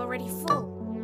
already full.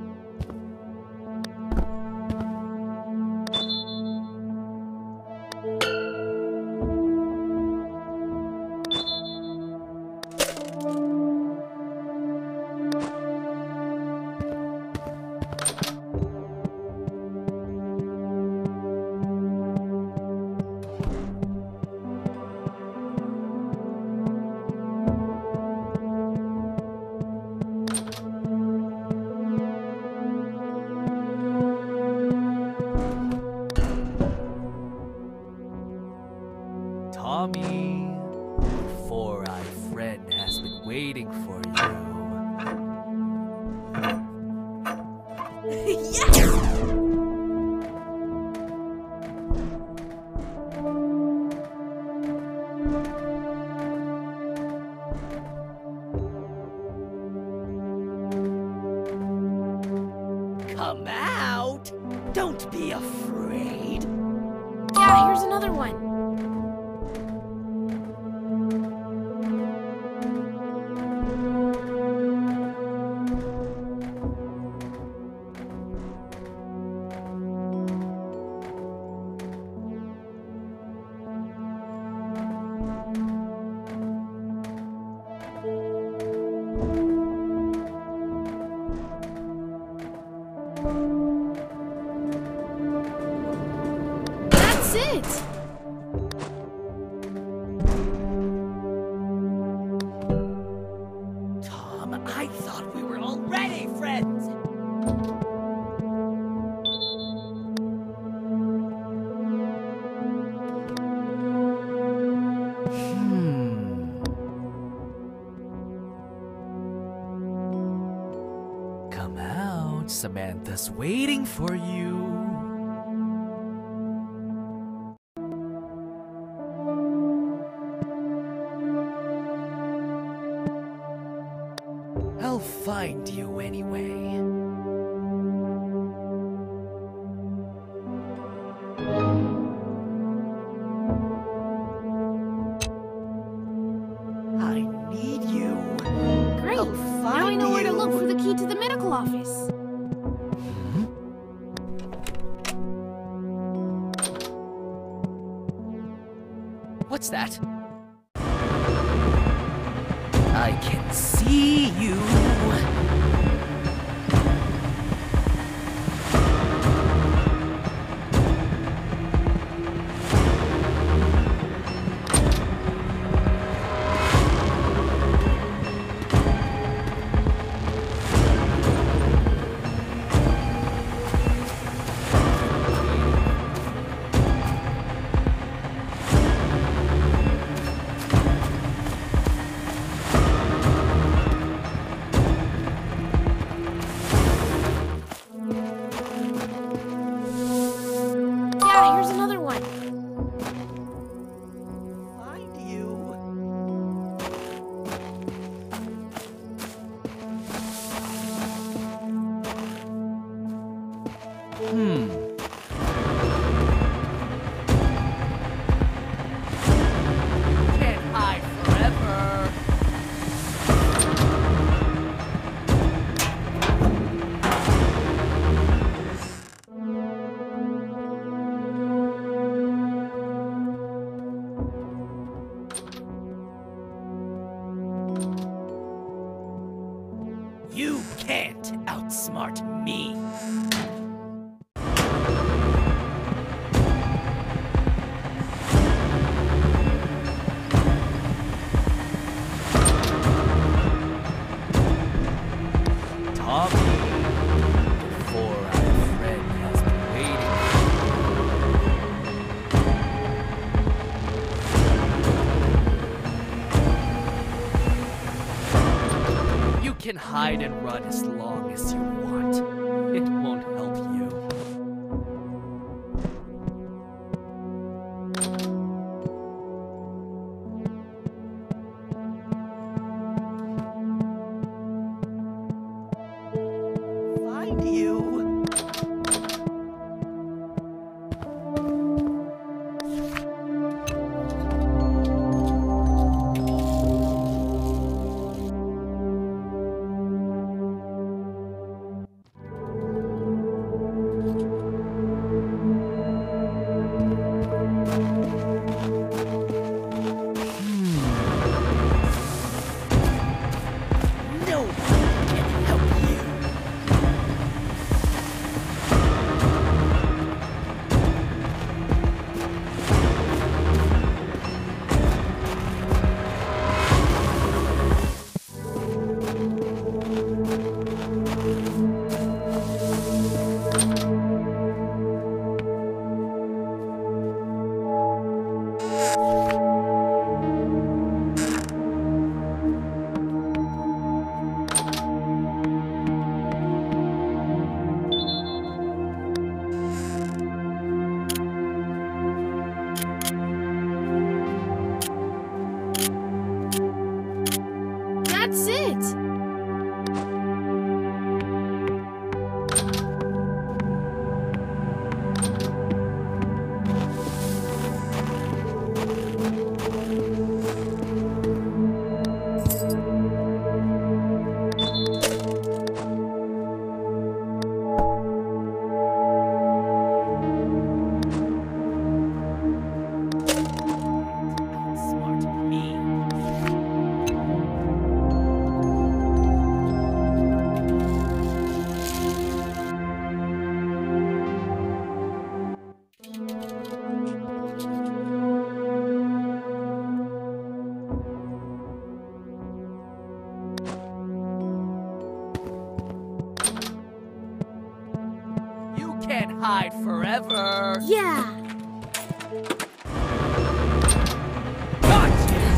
Tommy, your four-eyed friend has been waiting for you. Yes! Come out! Don't be afraid. Yeah, here's another one. That's it! Tom, I thought we were already friends. Come out, Samantha's waiting for you. I'll find you anyway. I need you. Great! I'll Now I find know where to you. look for the key to the medical office. What's that? I can see you. Yeah, here's another one. Find you. Can't hide forever. You can't outsmart me. Tommy, your four-eyed friend has been waiting. You can hide and run as long as you want. It won't help you. Find you. can't hide forever. Yeah. Gotcha!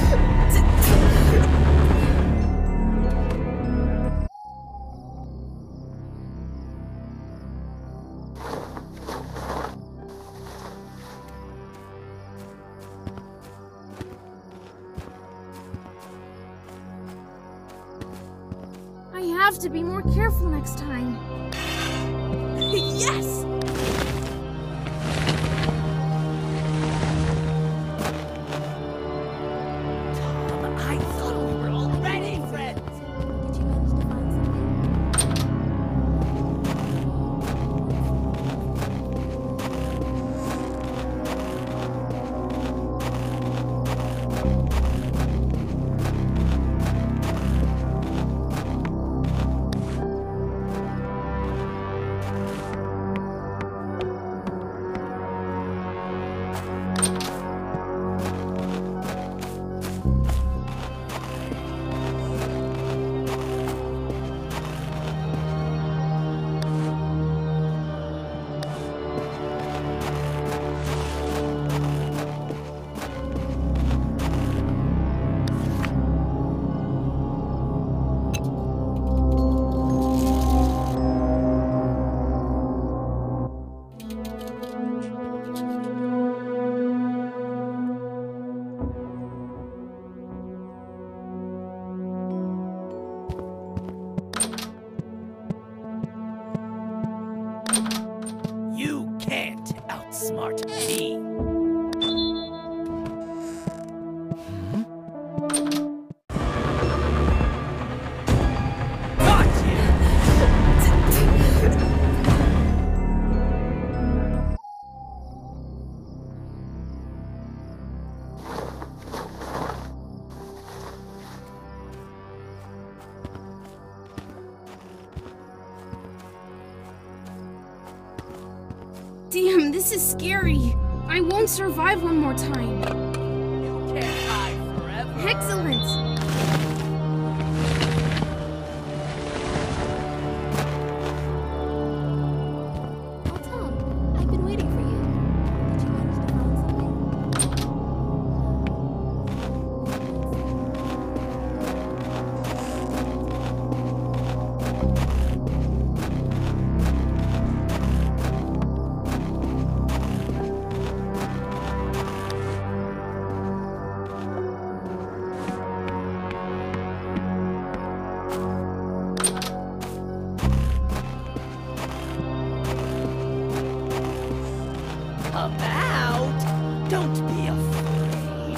I have to be more careful next time. Yes! Tom, I thought we were already friends. Did you manage to find something? You can't outsmart me. Damn, this is scary. I won't survive one more time. You can't hide forever. Excellent. Oh, Tom, I've been waiting for you. Did you manage to find something? Come out. Don't be afraid.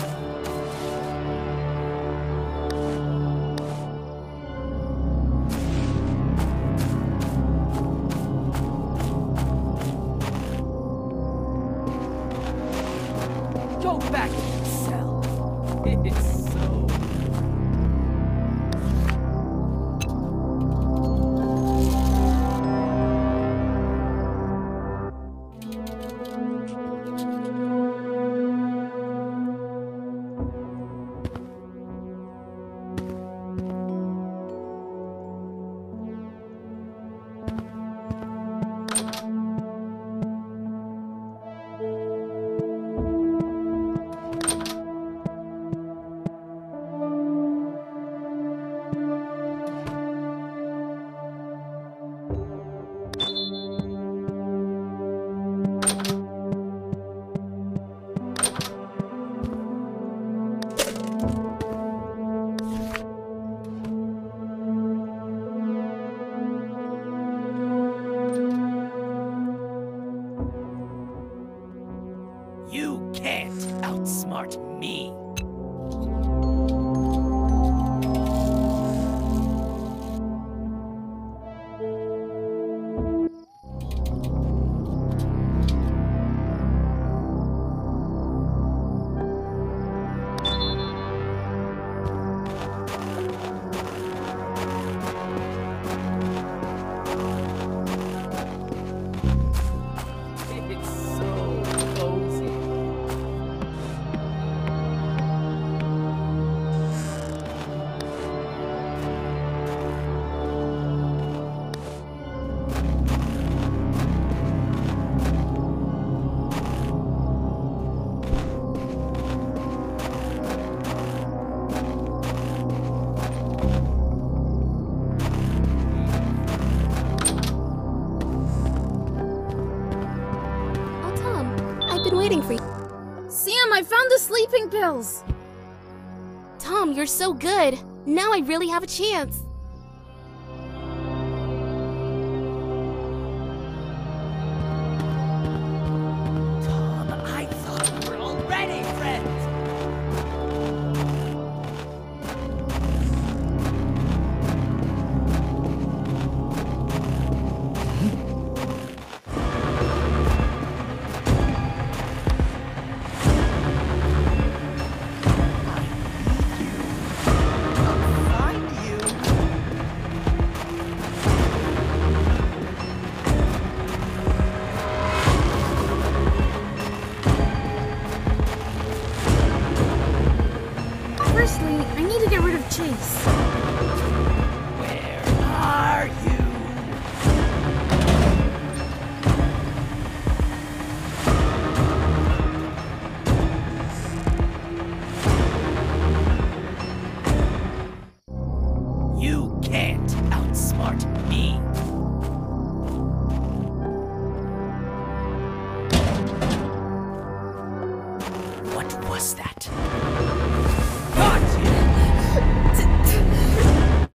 Go back to your cell. It's so... You can't outsmart me. It's so cozy. waiting for you. Sam, I found the sleeping pills! Tom, you're so good. Now I really have a chance. Tom, I thought we were already friends! Find you! Firstly, I need to get rid of Chase. Where are you? You can't outsmart me. What was that?